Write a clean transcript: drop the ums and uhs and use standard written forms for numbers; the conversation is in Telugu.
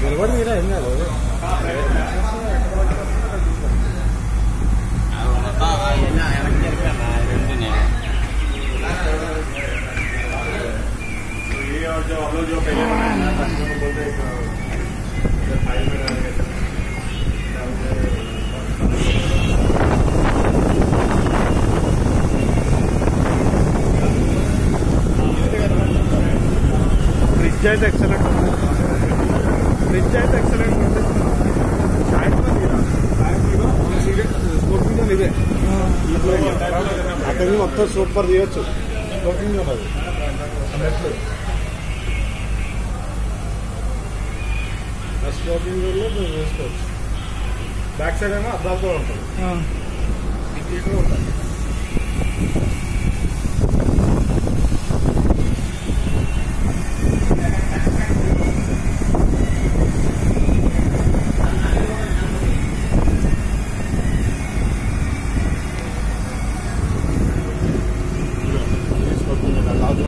నిలబడి మీరా ఏం కాదు जो पहले बोलते फ्रिज అయితే ఎక్సలెంట్ ఫ్రిడ్జ్ అయితే ఎక్సలెంట్ ఉంటుంది స్మోకింగ్ ఇదే అక్కడ మొత్తం సూపర్ తీయచ్చు స్మోకింగ్ ఉన్నది అన్నట్లు స్మోకింగ్ వేసుకోవచ్చు బ్యాక్ సైడ్ ఏమో అద్దాలతో ఉంటుంది